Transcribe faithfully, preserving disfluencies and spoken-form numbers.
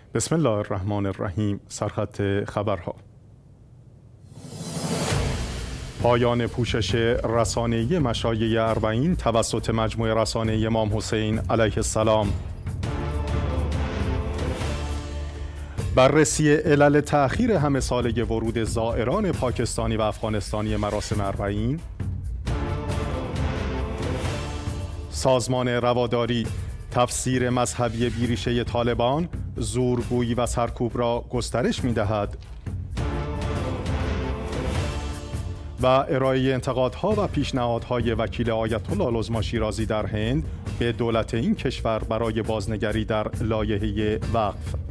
بسم الله الرحمن الرحیم. سرخط خبرها. پایان پوشش رسانه‌ای مشایع اربعین توسط مجموعه رسانه‌ای امام حسین علیه السلام. بررسی علل تأخیر همه ساله ورود زائران پاکستانی و افغانستانی مراسم اربعین. سازمان رواداری تفسیر مذهبی بیریشه طالبان زورگویی و سرکوب را گسترش می‌دهد. و ارائه انتقادها و پیشنهادهای وکیل آیت الله العظمی شیرازی در هند به دولت این کشور برای بازنگری در لایحه وقف.